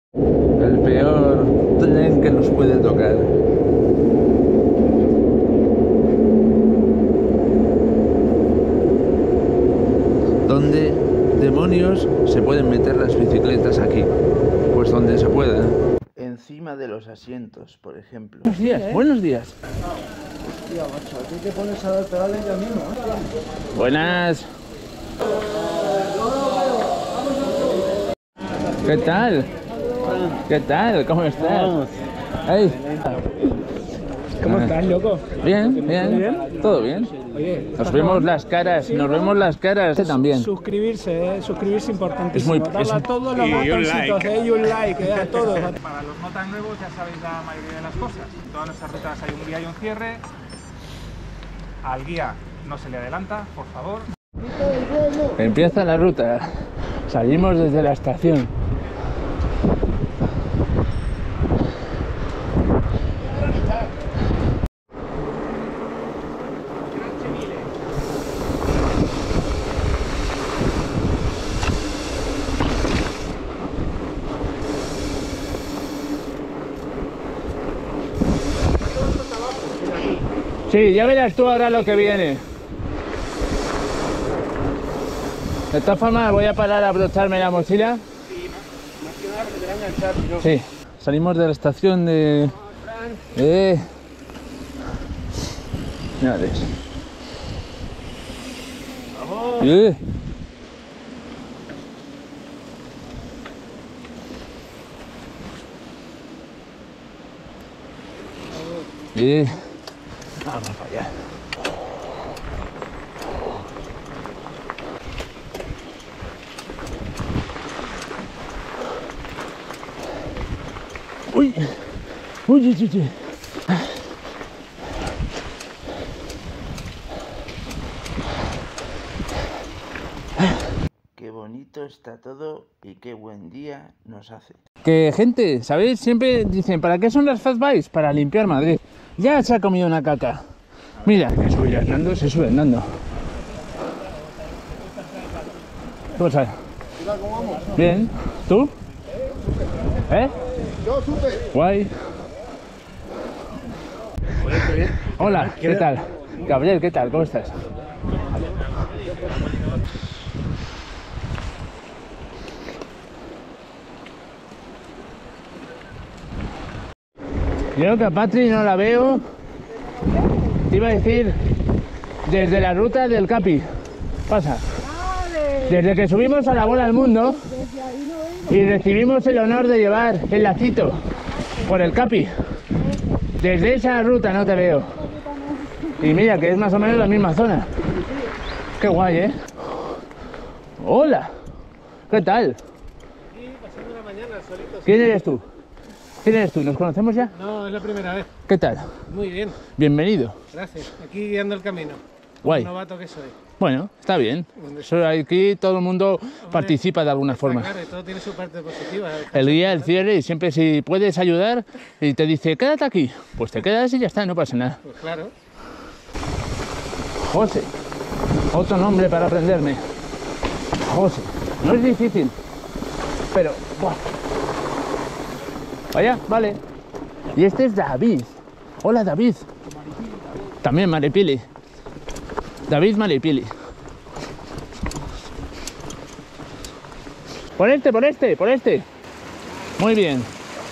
El peor tren que nos puede tocar. ¿Dónde demonios se pueden meter las bicicletas aquí? Pues donde se pueda. Encima de los asientos, por ejemplo. Buenos días, buenos días. Hostia, macho, aquí te pones a dar pedales ya mismo, ¿eh? Buenas. ¿Qué tal? ¿Qué tal? ¿Cómo estás? Hey. ¿Cómo estás, loco? Bien, bien. ¿Todo bien? Oye, Nos vemos las caras, nos vemos las caras también. suscribirse es importantísimo. Es muy- Darle a todos los botoncitos, y un like, a todos. Para los no tan nuevos ya sabéis la mayoría de las cosas. En todas nuestras rutas hay un guía y un cierre. Al guía no se le adelanta, por favor. Empieza la ruta. Salimos desde la estación. Sí, ya verás tú ahora lo que viene. De todas formas voy a parar a abrocharme la mochila. Más que nada porque te va a enganchar, tío. Sí, salimos de la estación de... Ya ves. Vamos para allá. Uy, uy, uy, uy. Qué bonito está todo y qué buen día nos hace. Que gente, ¿sabéis? Siempre dicen, ¿para qué son las fast bikes? Para limpiar Madrid. Ya se ha comido una caca. Mira, que sube andando, se sube andando. ¿Cómo sabes? ¿Cómo vamos? Bien. ¿Tú? ¿Eh? Yo supe. Guay. Hola, ¿qué tal? Gabriel, ¿qué tal? ¿Cómo estás? Creo que a Patri no la veo. Te iba a decir, desde la ruta del Capi. Pasa. Desde que subimos a la bola del mundo y recibimos el honor de llevar el lacito por el Capi. Desde esa ruta no te veo. Y mira que es más o menos la misma zona. Qué guay, ¿eh? Hola. ¿Qué tal? Aquí pasando la mañana solitos. ¿Quién eres tú? ¿Quién eres tú? ¿Nos conocemos ya? No, es la primera vez. ¿Qué tal? Muy bien, Bienvenido. gracias. Aquí guiando el camino. Guay. Un novato que soy. Bueno, está bien. Aquí todo el mundo participa de alguna forma. Claro, y todo tiene su parte positiva. El guía, el cierre, y siempre si puedes ayudar y te dice, quédate aquí, pues te quedas y ya está, no pasa nada. Pues claro. José, otro nombre para aprenderme. José, no es difícil, pero... ¡buah! Vaya, vale. Y este es David. Hola, David. También Maripili. David Maripili. Por este, por este, por este. Muy bien.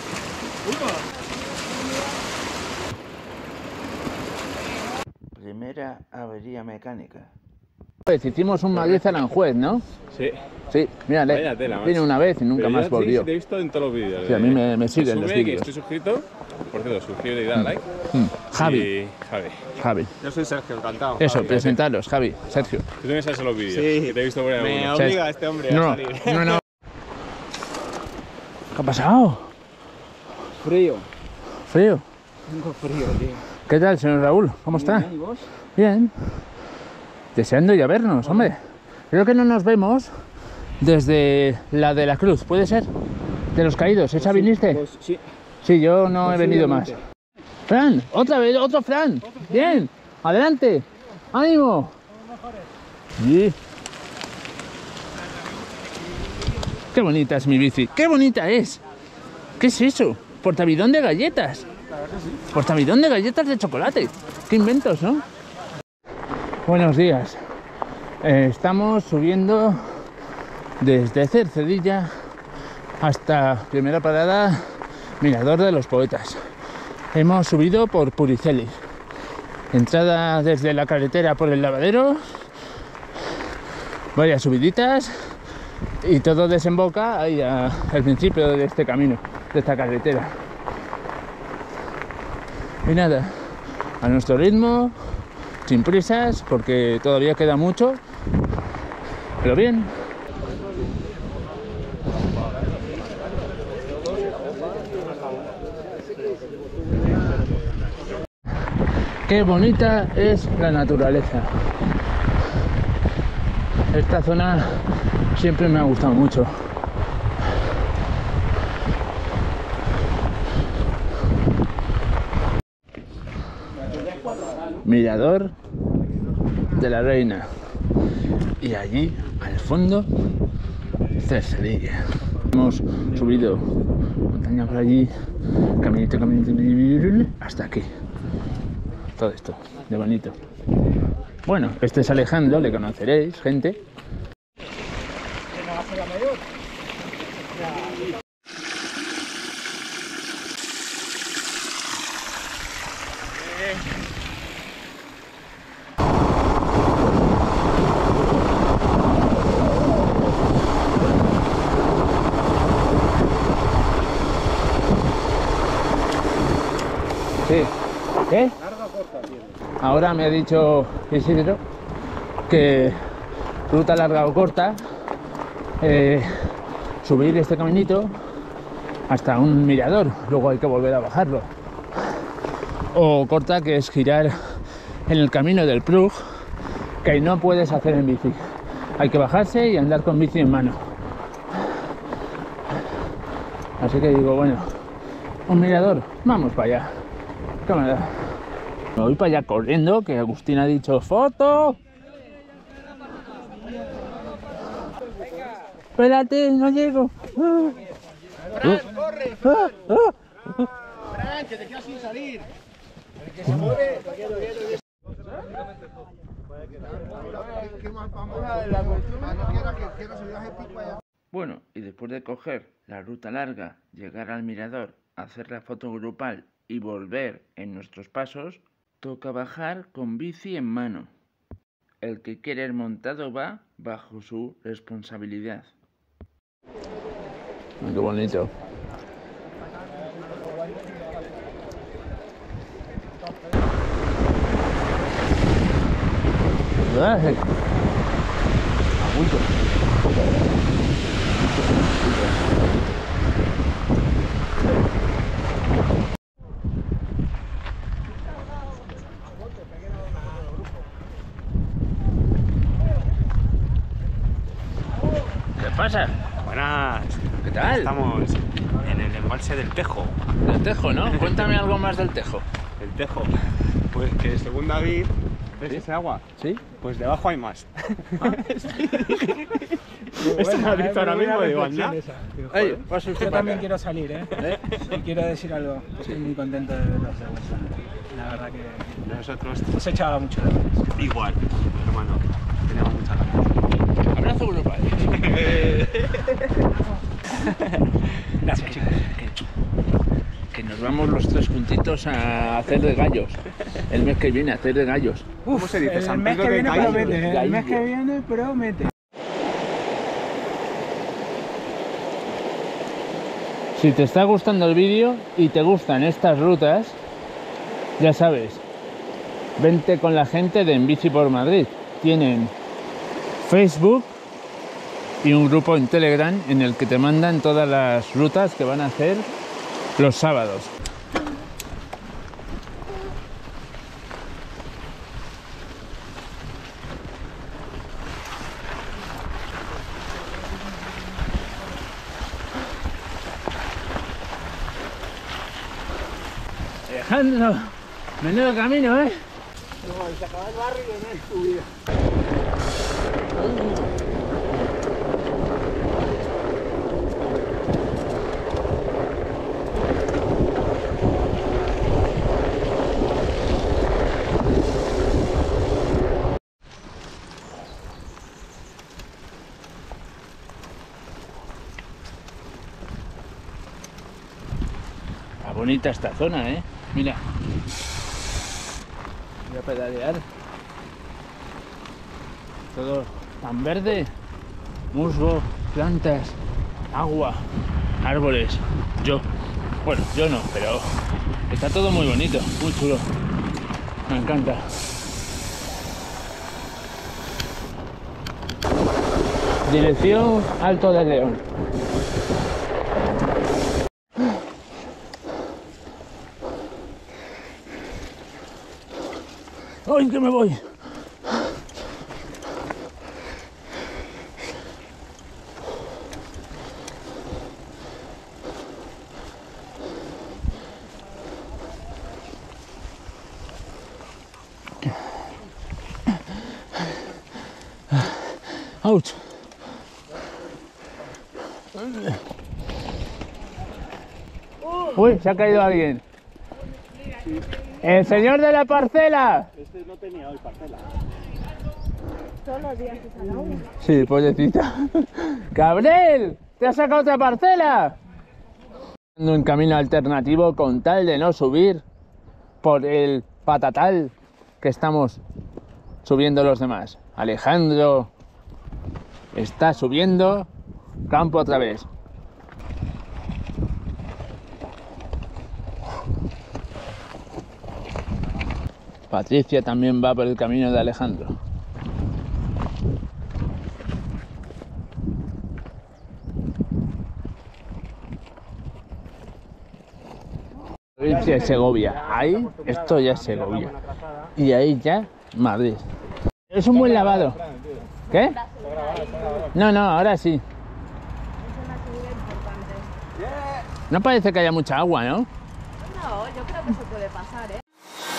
Primera avería mecánica. Pues hicimos un Madrid-Aranjuez, ¿no? Sí. Sí, mírale. Vaya tela, Vino macho. una vez y nunca Pero más yo volvió. Sí, te he visto en todos los vídeos. Sí, a mí me siguen los Sube, que vídeos. estoy suscrito. Por cierto, suscríbete y dale like. Javi. Y Javi. Javi. Yo soy Sergio, encantado. Eso, Javi. presentaros, Javi, Sergio. Tú también sabes en los vídeos. Sí. Que te he visto por ahí. Me algunos. obliga a este hombre a No, salir. no. ¿Qué ha pasado? Frío. Frío. Tengo frío, tío. ¿Qué tal, señor Raúl? ¿Cómo está? ¿Y vos? Bien. Deseando ya vernos, hombre. Creo que no nos vemos desde la de la Cruz, ¿puede ser? De los caídos, ¿esa viniste? Pues sí. Sí, yo no he venido más. Fran, otra vez, otro Fran. Bien, adelante. ¡Ánimo! Sí. Qué bonita es mi bici, qué bonita es. ¿Qué es eso? Portabidón de galletas. Portabidón de galletas de chocolate. Qué inventos, ¿no? Buenos días. Estamos subiendo desde Cercedilla hasta primera parada Mirador de los Poetas. Hemos subido por Puricelis. Entrada desde la carretera por el lavadero. Varias subiditas. Y todo desemboca ahí al principio de este camino, de esta carretera. Y nada, a nuestro ritmo, sin prisas, porque todavía queda mucho, pero bien. Qué bonita es la naturaleza. Esta zona siempre me ha gustado mucho. Mirador de la Reina. Y allí, al fondo, Cercedilla. Hemos subido montaña por allí, caminito, hasta aquí. Todo esto, de bonito. Bueno, este es Alejandro, le conoceréis, gente. Sí. ¿Qué? Ahora me ha dicho Isidro que ruta larga o corta, subir este caminito hasta un mirador, luego hay que volver a bajarlo. O corta, que es girar en el camino del Prug, que no puedes hacer en bici. Hay que bajarse y andar con bici en mano. Así que digo, bueno, un mirador, vamos para allá. Cámara. Me voy para allá corriendo, que Agustín ha dicho ¡foto! Espérate, no llego. ¡Fran, corre! ¡Fran, que te quedas sin salir! El que se mueve... Bueno, y después de coger la ruta larga, llegar al mirador, hacer la foto grupal y volver en nuestros pasos, toca bajar con bici en mano. El que quiere ir montado va bajo su responsabilidad. Qué bonito. ¿Qué pasa? Buenas. ¿Qué tal? Estamos en el embalse del Tejo. Del Tejo, ¿no? Cuéntame algo más del Tejo. El Tejo. Pues que según David, ¿ves ese agua? ¿Sí? Pues debajo hay más. Esto me ha dicho ahora mismo, digo, anda. Ey, pasa usted Yo para también acá. quiero salir, ¿eh? Y quiero decir algo. Estoy muy contento de veros de vuelta. La verdad que Nosotros os echaba mucho de menos. igual, hermano. Teníamos muchas ganas. Abrazo grupal. Gracias, chicos. Que nos vamos los tres juntitos a hacer de gallos. El mes que viene a hacer de gallos. ¿Cómo se dice? El San mes Pedro que de viene Gallo. promete, ¿eh? El mes que Gallo. viene promete. Si te está gustando el vídeo y te gustan estas rutas, ya sabes, vente con la gente de En Bici por Madrid. Tienen Facebook y un grupo en Telegram en el que te mandan todas las rutas que van a hacer los sábados. Alejandro, menudo camino, ¿eh? No, y se acaba el barrio y no es tu vida. bonita esta zona, ¿eh? Mira. Voy a pedalear. Todo tan verde. Musgo, plantas, agua, árboles. Bueno, yo no, pero está todo muy bonito, muy chulo. Me encanta. Dirección Alto del León. ¡Ay, que me voy! ¡Auch! Uy, se ha caído alguien. ¡El señor de la parcela! Este no tenía hoy parcela. Todos los días se saca uno. Sí, pollecita. ¡Gabriel! ¿Te has sacado otra parcela? Ando en camino alternativo con tal de no subir por el patatal que estamos subiendo los demás. Alejandro está subiendo campo otra vez. Patricia también va por el camino de Alejandro. Provincia de Segovia. Ahí, esto ya es Segovia. Y ahí ya, Madrid. Es un buen lavado. ¿Qué? No, ahora sí. Es una subida importante. No parece que haya mucha agua, ¿no? No, yo creo que se puede pasar, ¿eh?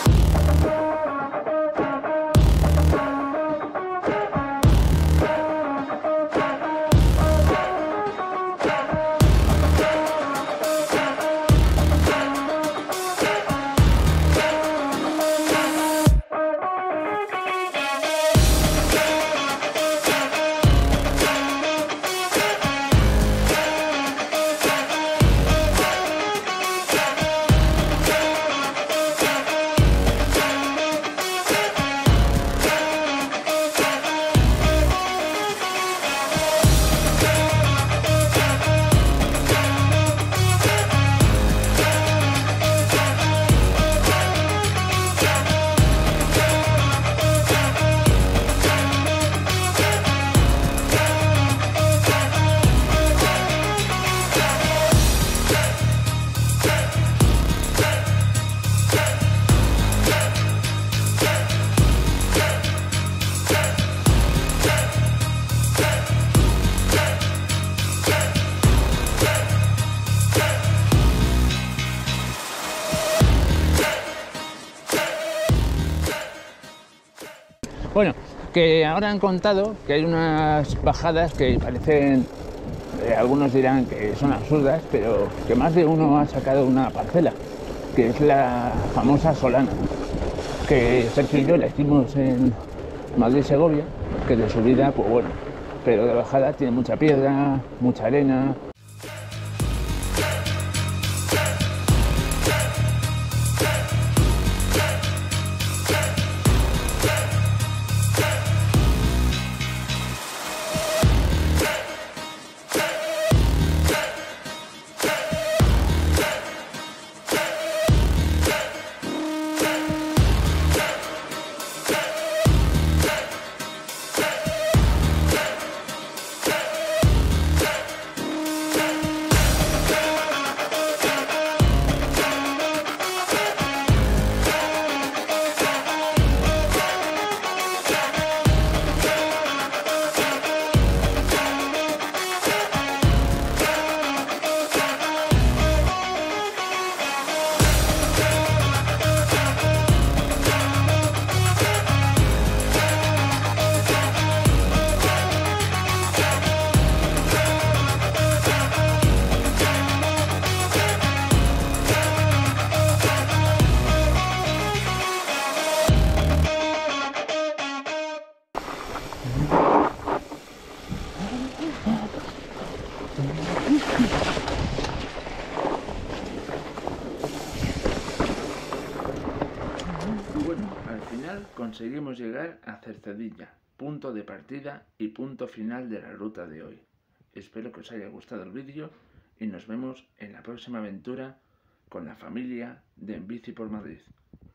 Bueno, que ahora han contado que hay unas bajadas que parecen, algunos dirán que son absurdas, pero que más de uno ha sacado una parcela, que es la famosa Solana, que Sergio y yo la hicimos en Madrid-Segovia, que de subida, pues bueno, pero de bajada tiene mucha piedra, mucha arena. final conseguimos llegar a Cercedilla, punto de partida y punto final de la ruta de hoy. Espero que os haya gustado el vídeo y nos vemos en la próxima aventura con la familia de En Bici por Madrid.